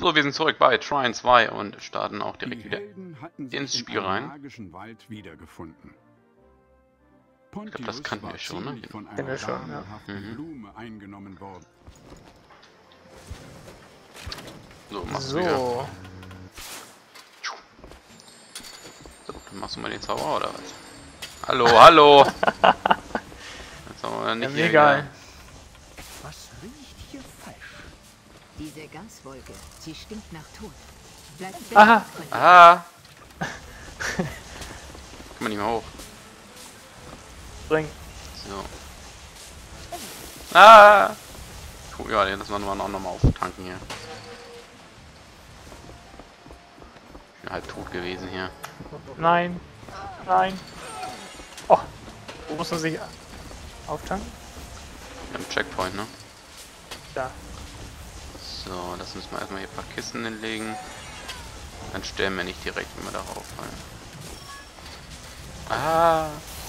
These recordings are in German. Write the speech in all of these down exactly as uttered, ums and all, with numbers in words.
So, wir sind zurück bei Trine zwei und starten auch direkt Die wieder Helden hatten sich ins in Spiel einem rein. magischen Wald wiedergefunden. Ich glaube, das kannten wir schon, ne? Von Kennen einer wir schon, ja. fabelhaften Mhm. Blume eingenommen worden. So, machst du wieder. So, So, dann machst du mal den Zauber oder was? Hallo, hallo! Jetzt haben wir nicht ja, hier egal. Was riecht hier falsch? Diese Gaswolke, sie stinkt nach Tod. Bleibt Aha. weg. Ah! Kann man nicht mehr hoch. Bring. So. Ah! Puh, ja, den lassen wir noch mal auftanken hier. Ich bin halb tot gewesen hier. Nein. Nein. Oh. Wo muss man sich auftanken? Wir haben einen Checkpoint, ne? Da. So, das müssen wir erstmal hier ein paar Kisten hinlegen. Dann sterben wir nicht direkt, wenn wir darauf fallen. Ah!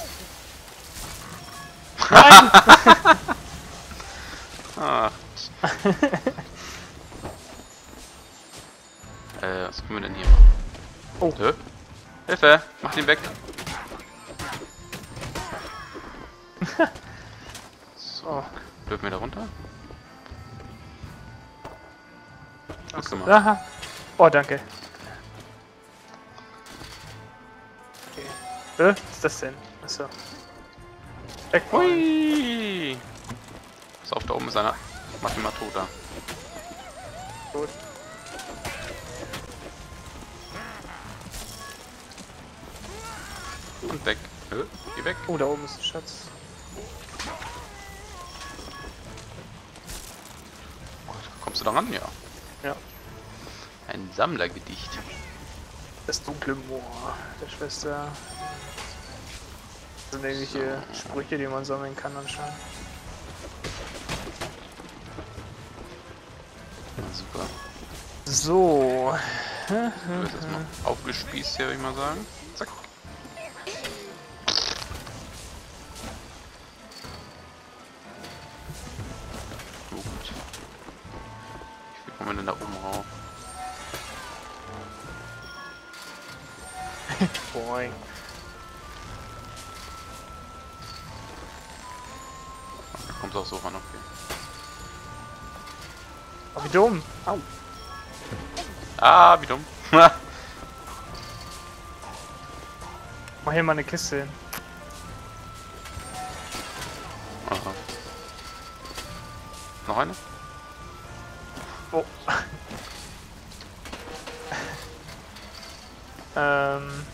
Nein! Ach. äh, was können wir denn hier machen? Oh. Hä? Hilfe! Mach den weg! So, dürfen wir da runter? Gut gemacht. Aha. Oh, danke. Okay. Äh, was ist das denn? Achso. Checkpoint. Hui! Pass auf, da oben ist einer. Mach ihn mal tot da. Gut. Und weg. Hä? Geh weg. Oh, da oben ist ein Schatz. Kommst du da ran? Ja. Ja. Ein Sammlergedicht. Das dunkle Moor der Schwester. Das sind irgendwelche Sprüche, die man sammeln kann anscheinend. Ja, super. So. Du wirst erstmal aufgespießt hier, würde ich mal sagen. Zack. Gut. Wie kommen wir denn da oben rauf? Boing. Da kommst du auch so ran, okay. Oh, wie dumm. Au. Ah, wie dumm. Mach hier mal eine Kiste hin. Aha. Noch eine? Oh. ähm.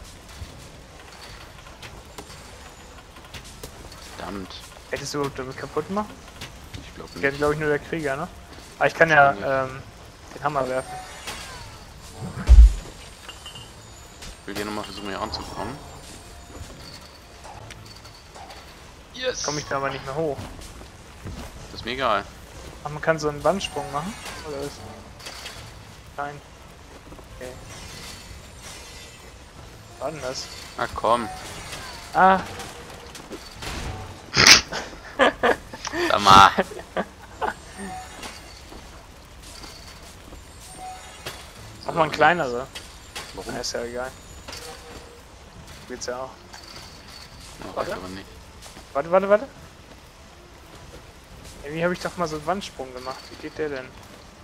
Verdammt. Hättest du überhaupt damit kaputt machen? Ich glaube Der nicht. glaube ich nur der Krieger, ne? Aber ich kann ja ähm, den Hammer werfen. Ich will hier nochmal versuchen, hier anzukommen. Yes! Komme ich da aber nicht mehr hoch. Das ist mir egal. Ach, man kann so einen Wandsprung machen? Oder ist. Nein. Okay. Was war denn das? Na komm. Ah, Sag mal. mach mal einen kleinere. Warum? Na, ist ja egal. Geht's ja auch. Na, reicht aber nicht. Warte, warte, warte. Irgendwie habe ich doch mal so einen Wandsprung gemacht. Wie geht der denn?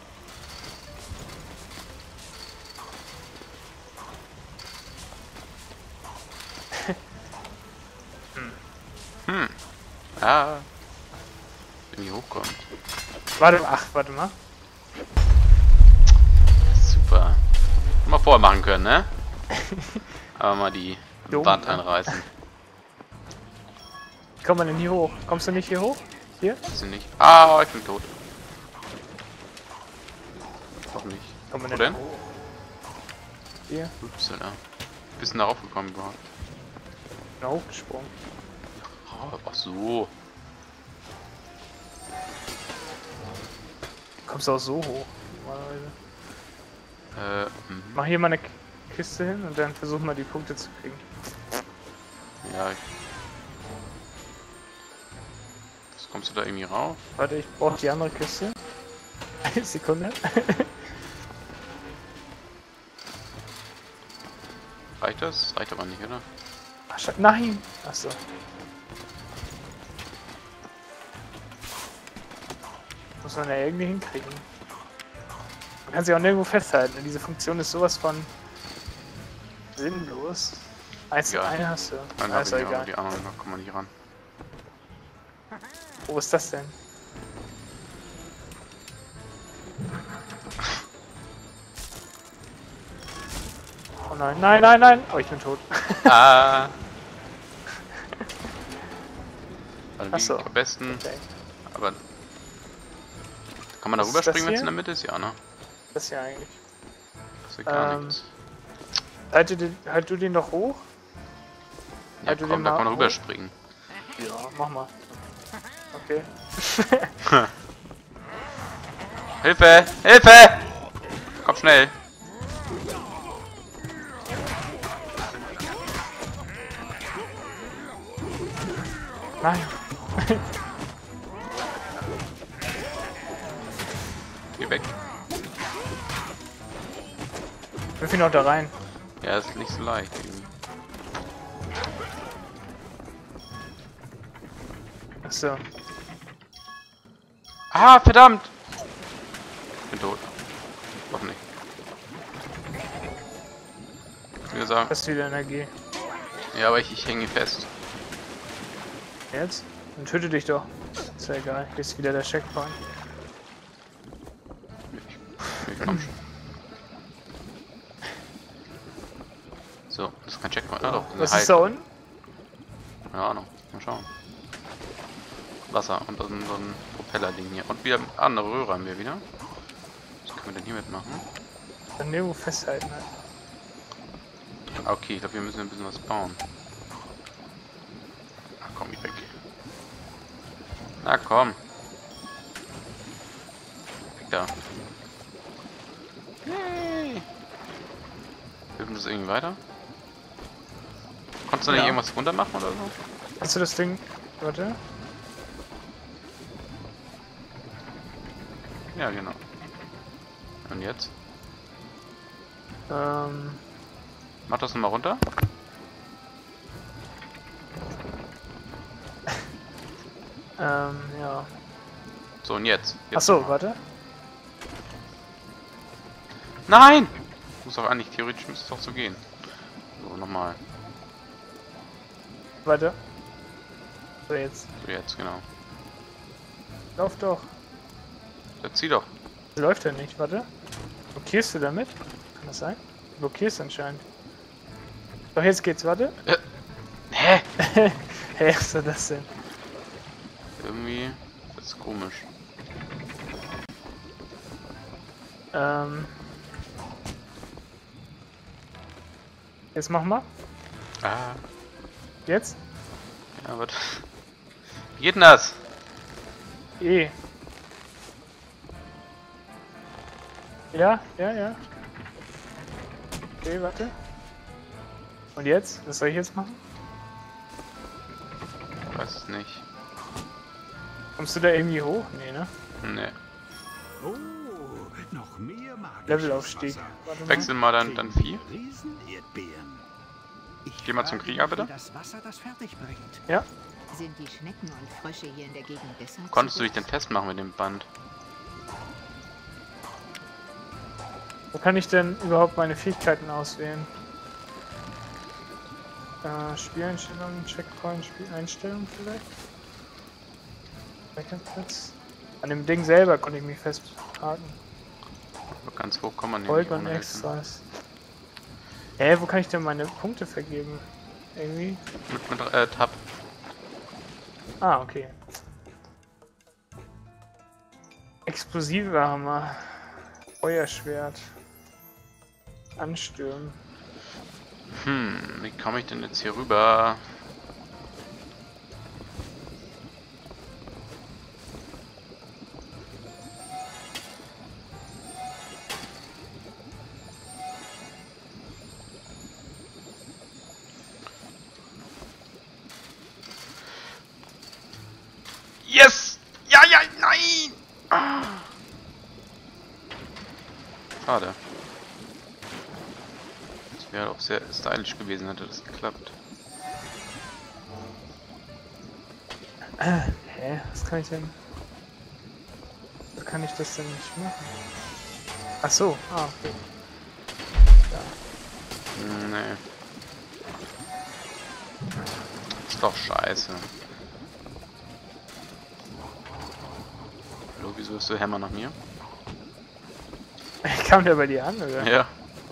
Hm. Ah. Wenn die hochkommt. Warte, ach, warte mal. Super. Mal vorher machen können, ne? Aber mal die Dumm, Wand ne? einreißen. Wie kommt man denn hier hoch? Kommst du nicht hier hoch? Hier? Ist sie nicht. Ah, ich bin tot. Doch nicht. Kommt man Wo denn denn? hoch? Hier? Upsala. Bist du da raufgekommen überhaupt? Bin da hochgesprungen. Oh, ach so. Kommst du auch so hoch? Normalerweise. Äh, mhm. Mach hier mal eine K- Kiste hin und dann versuch mal die Punkte zu kriegen. Ja, ich... Kommst du da irgendwie rauf? Warte, ich brauche die andere Kiste. Eine Sekunde. Reicht das? Reicht aber nicht, oder? Ach, Sche- nein! Achso. Muss man ja irgendwie hinkriegen. Man kann sich auch nirgendwo festhalten. Diese Funktion ist sowas von sinnlos. Eins Ja. eine hast du. Dann Ah, habe ist ich doch ja, aber egal. die anderen da kommen wir nicht ran. Wo ist das denn? Oh nein, nein, nein, nein! Oh, ich bin tot. Ah! Also Ach wie so. am besten. Okay. Aber kann man da Was ist das rüberspringen, wenn es hier? in der Mitte ist? Ja, ne? Das hier eigentlich. Das ist gar Ähm, nichts. Halt du, den, halt du den doch hoch? Ja, halt du komm, den da mal kann man hoch? rüberspringen. Ja, mach mal. Okay. Hilfe! Hilfe! Komm schnell! Nein. Geh weg. Wirf ihn auch da rein. Ja, ist nicht so leicht irgendwie. Achso. Ah, verdammt! Ich bin tot. Doch nicht. Wie gesagt. Hast du wieder Energie. Ja, aber ich, ich hänge fest. Jetzt? Dann töte dich doch. Ist ja egal. Hier ist wieder der Checkpoint. Ich komm schon. So, das ist kein Checkpoint, ne? Doch, eine Was Heil- ist da unten? Keine Ahnung, mal schauen. Wasser und dann so ein Propeller-Ding hier. Und wieder andere Röhre haben wir wieder. Was können wir denn hier mitmachen? Dann nirgendwo festhalten halt. Ah, okay, ich glaube, wir müssen ein bisschen was bauen. Na komm, ich weg. Na komm. Weg da. Yay. Hilft das irgendwie weiter? Konntest du nicht Ja. irgendwas runter machen oder so? Hast du das Ding? Warte. Ja, genau. Und jetzt? Ähm. Mach das nochmal runter. Ähm, ja. So, und jetzt? jetzt Achso, nochmal. warte. Nein! Muss doch eigentlich, theoretisch müsste es doch so gehen. So, nochmal. Warte. So, jetzt. So, jetzt, genau. Lauf doch. Jetzt zieh doch. Läuft ja nicht, warte. Blockierst du damit? Kann das sein? Du blockierst anscheinend. Doch, jetzt geht's, warte. Äh, hä? Hä, was ist das denn? Irgendwie, das ist komisch. Ähm. Jetzt mach mal. Ah, Jetzt? ja, warte. Wie geht denn das? E. Ja, ja, ja. Okay, warte. Und jetzt? Was soll ich jetzt machen? Ich weiß es nicht. Kommst du da irgendwie hoch? Nee, ne? Ne. Oh, noch mehr magisches Levelaufstieg. Wasser. Warte mal. Wechsel mal dann, dann Vieh. Riesenerdbeeren. Ich Geh mal zum frage Krieger, mich, bitte. wie das Wasser das fertig bringt. Ja. Sind die Schnecken und Frösche hier in der Gegend deshalb Konntest so du dich denn groß? festmachen mit dem Band? Wo kann ich denn überhaupt meine Fähigkeiten auswählen? Äh, Spieleinstellungen, Checkpoint, Spieleinstellungen vielleicht? Speicherplatz. An dem Ding selber konnte ich mich festhaken. Aber ganz hoch kann man nicht Gold und ohne Hilfe. Extras. Hä, wo kann ich denn meine Punkte vergeben? Irgendwie? Mit, mit äh, Tab. Ah, okay. Explosive Hammer. Feuerschwert. Anstürmen. Hm, wie komme ich denn jetzt hier rüber? Yes! Ja, ja, nein! Ah. Schade. Wäre auch sehr stylisch gewesen, hätte das geklappt. Äh, hä? Was kann ich denn? Wie kann ich das denn nicht machen? Ach so, ah, okay. Nee. Ist doch scheiße. Hallo, wieso ist der Hammer nach mir? Kam der bei dir an, oder? Ja.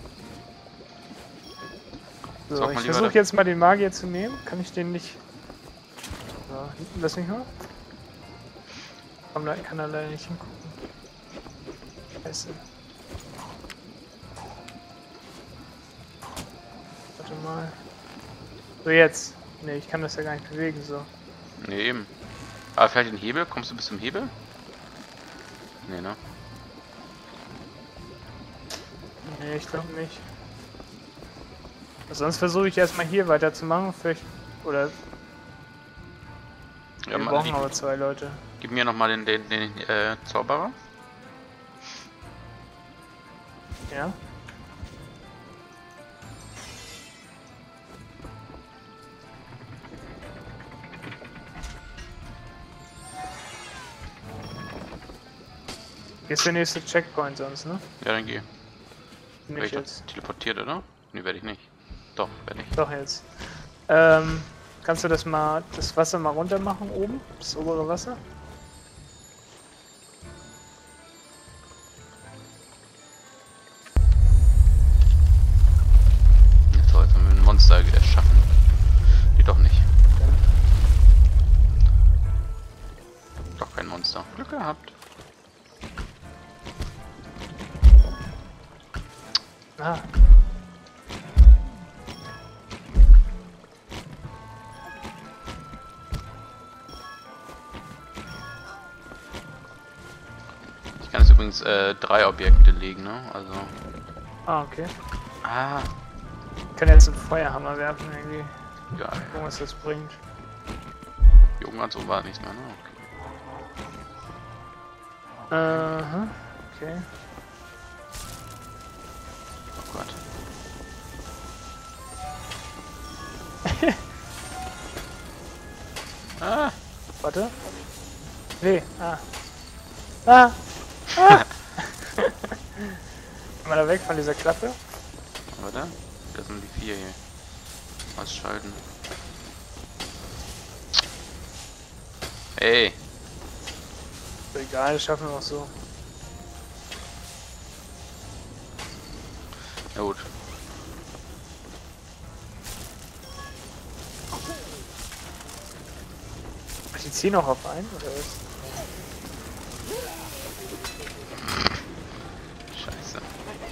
So, Sag mal ich lieber versuche da- jetzt mal den Magier zu nehmen. Kann ich den nicht... So, lass mich mal. Komm, da kann er leider nicht hingucken. Scheiße. Warte mal. So, jetzt. Ne, ich kann das ja gar nicht bewegen, so. Nee, eben. Aber vielleicht den Hebel? Kommst du bis zum Hebel? Nee, ne? Ne, ich glaube nicht. Sonst versuche ich erstmal hier weiterzumachen, vielleicht. Oder. Ja, Wir mal, brauchen gib, aber zwei Leute. gib mir nochmal den, den, den äh, Zauberer. Ja? Hier ist der nächste Checkpoint sonst, ne? Ja, dann geh. Bin Werde ich ich jetzt. doch teleportiert, oder? Ne, werde ich nicht. Doch, werde ich. Doch jetzt. Ähm, kannst du das mal, das Wasser mal runter machen oben? Das obere Wasser? Jetzt soll jetzt haben wir ein Monster erschaffen. Die doch nicht. Doch kein Monster. Glück gehabt. Ah. Ich kann jetzt übrigens äh, drei Objekte legen, ne? Also. Ah, okay. Ah, Ich kann jetzt einen Feuerhammer werfen irgendwie. geil. Gucken, was das bringt. Jungen hat so war nichts mehr, ne? Okay. Aha. Okay. Oh Gott. Ah! Warte. Nee. Ah. Ah. Ah. Mal da weg von dieser Klappe. Warte. Das sind die vier hier. Ausschalten. Ey! Ist egal, das schaffen wir auch so. Ja gut. Ach, die ziehen auch auf einen, oder was? Scheiße.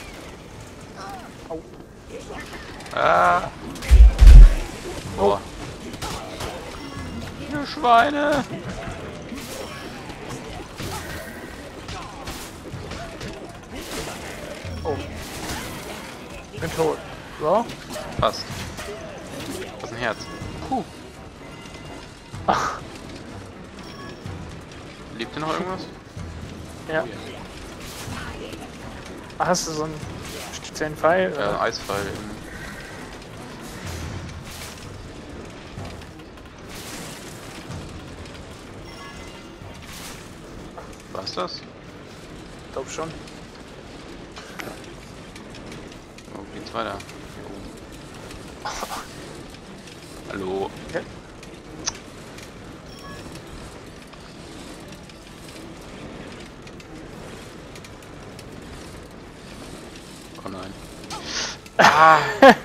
Au. Ah! Oh. Ihr Schweine! Oh. Ich bin tot. So. Passt. Das ist ein Herz. Puh. Ach. Lebt hier noch irgendwas? Ja. Ach, hast du so einen speziellen Pfeil? Ja, Oder? ein Eisfall. Eben. Was ist das? Ich glaub schon. Wo geht's weiter? Hier oben. Hallo. Okay. Oh nein. Ah!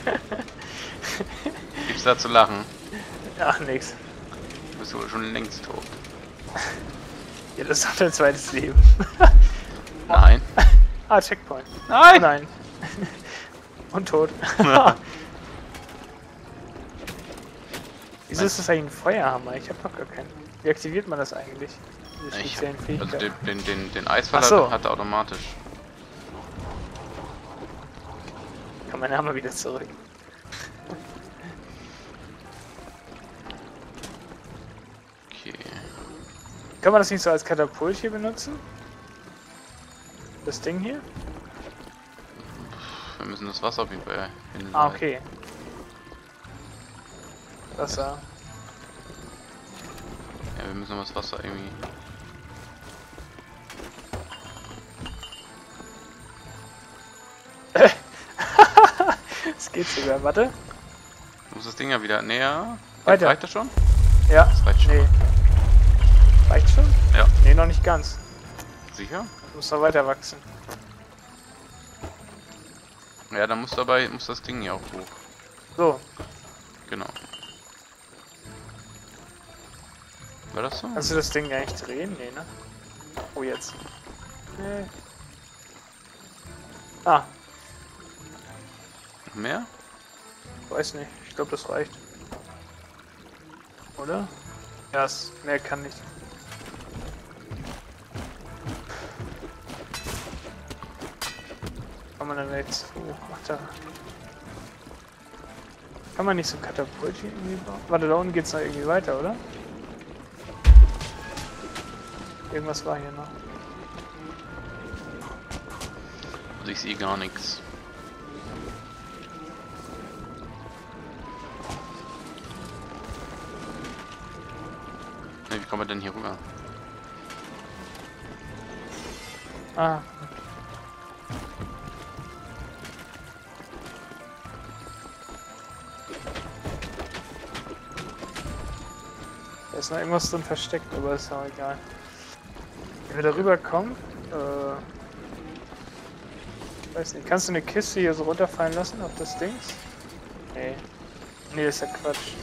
Gibt's da zu lachen? Ach, nix. Du bist wohl schon längst tot. Ja, das ist doch dein zweites Leben. Nein. Ah, Checkpoint. Nein! Oh nein. Und tot. Ja. Wieso ist das eigentlich ein Feuerhammer? Ich hab noch gar keinen. Wie aktiviert man das eigentlich? Diese Ich speziellen hab, also Fähigkeiten. den, den, den, den Eisfall Ach so. hat, hat er automatisch. Kann mein Hammer wieder zurück. Okay. Kann man das nicht so als Katapult hier benutzen? Das Ding hier? Wir müssen das Wasser auf jeden Fall hinleiten. Ah, okay. Wasser. Ja, wir müssen das Wasser irgendwie... Es geht sogar, warte. Du musst das Ding ja wieder näher. Weiter. Reicht das schon? Ja. Das reicht schon. Nee. Reicht schon? Ja. Nee, noch nicht ganz. Sicher? Muss noch weiter wachsen. Ja, dann muss dabei muss das Ding ja auch hoch. So. Genau. War das so? Kannst du das Ding eigentlich drehen? Nee, ne? Oh, jetzt. Nee. Ah, Noch mehr? weiß nicht. Ich glaube, das reicht. Oder? Ja, es mehr kann nicht. Kann man dann jetzt... Oh, ach da. Kann man nicht so Katapult hier irgendwie bauen? Warte, da unten geht's noch irgendwie weiter, oder? Irgendwas war hier noch. Also ich sehe gar nichts. Ne, wie kommen wir denn hier rüber? Ah. Da ist noch irgendwas drin versteckt, aber ist auch egal. Wenn wir da rüberkommen, äh... weiß nicht, kannst du eine Kiste hier so runterfallen lassen auf das Dings? Nee. Nee, ist ja Quatsch.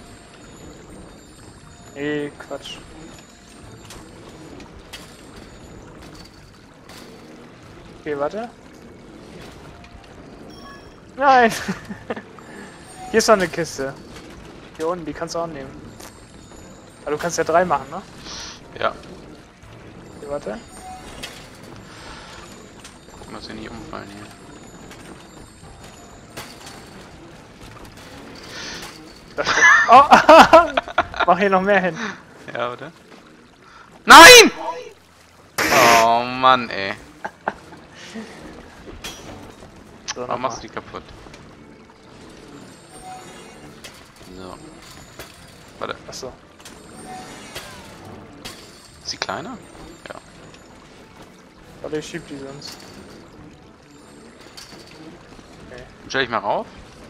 Nee, Quatsch. Okay, warte. Nein! Hier ist noch eine Kiste. Hier unten, die kannst du auch nehmen. Aber du kannst ja drei machen, ne? Ja. Okay, warte. Gucken, dass wir nicht umfallen hier. Da steht. Oh! Mach hier noch mehr hin. Ja, oder? Nein! Oh Mann, ey. So, Warum nochmal. machst du die kaputt? So. Warte, Achso. ist sie kleiner? Ja. Warte, ich schieb die sonst. Okay. Stell ich mal rauf?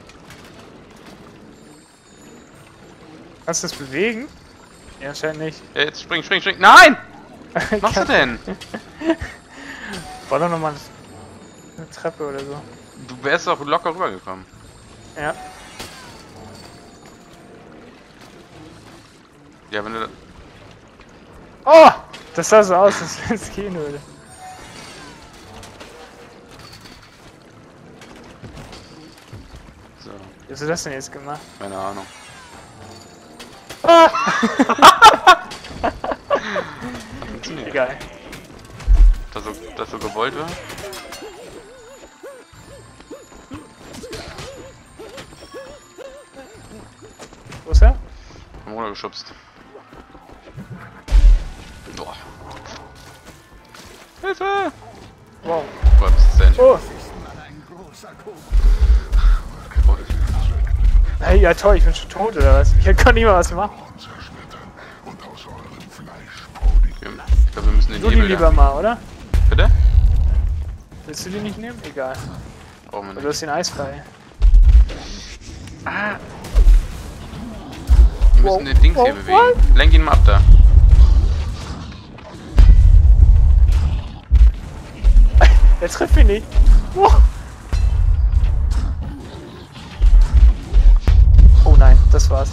Kannst du das bewegen? Ja, anscheinend nicht. Ja, jetzt spring, spring, spring. Nein! Was machst du denn? War doch nochmal eine Treppe oder so. Du wärst doch locker rübergekommen. Ja. Ja, wenn du da... Oh! Das sah so aus, als wenn es gehen würde. So, Wie hast du das denn jetzt gemacht? keine Ahnung. Ah! Funktioniert. Egal. Dass so, dass so gewollt war? Wo ist er? Haben runtergeschubst. Boah. Hilfe! Wow. Boah, was ist denn? Oh! Ein großer Kuchen. Oh, Hey, ja toll, ich bin schon tot oder was? Ich kann nicht mal was machen. Und aus eurem Fleisch wir, ich glaube, wir müssen den Du die Hebel lieber da. mal, oder? Bitte? Willst du die nicht nehmen? Egal. Brauchen wir Du nicht. hast den Eisfall. Ah! Wir müssen Wow. den Dings hier Wow, bewegen. Lenk ihn mal ab da. Der trifft ihn nicht. Oh. Oh nein, das war's.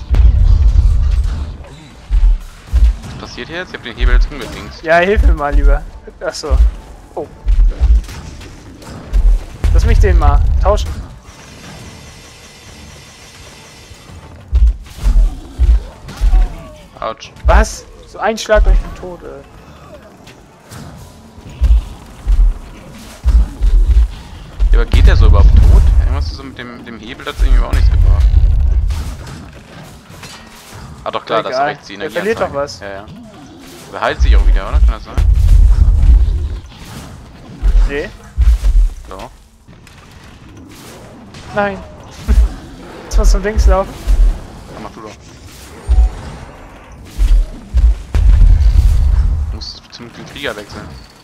Was passiert hier jetzt? Ich hab den Hebel jetzt umgedingst. Ja, hilf mir mal lieber. Achso. Oh. Lass mich den mal tauschen. Autsch. Was? So ein Schlag und ich bin tot, ey. Ja, aber geht der so überhaupt tot? Irgendwas so mit dem, dem Hebel hat irgendwie auch nichts gebracht. Ah doch klar, das ist Egal. rechts die Der Energie. verliert doch was. Ja, ja. Der heilt sich auch wieder, oder? Kann das sein? Nee. So. Nein. Jetzt was zum Linkslauf. Dann mach du doch. Du musst zum Krieger wechseln.